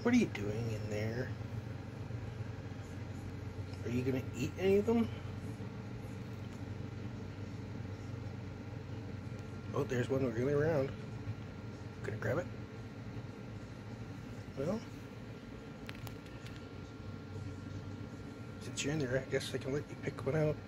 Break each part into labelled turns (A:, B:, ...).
A: What are you doing in there? Are you gonna eat any of them? Oh, there's one wriggling around. Gonna grab it? Well, since you're in there, I guess I can let you pick one out.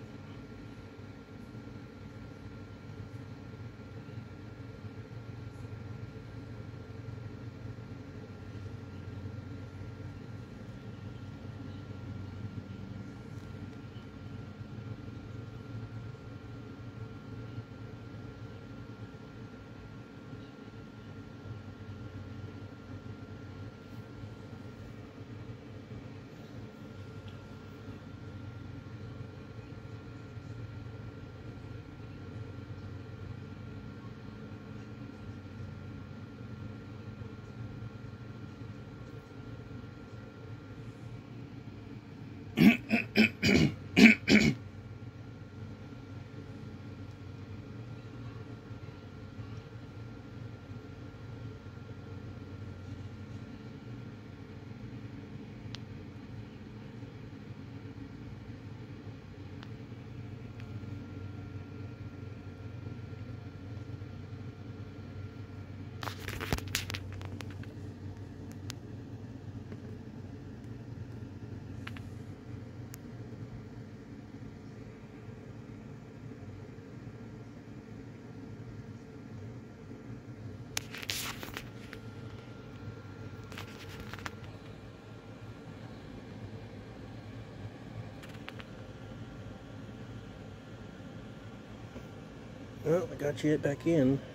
A: Well, I got you back in.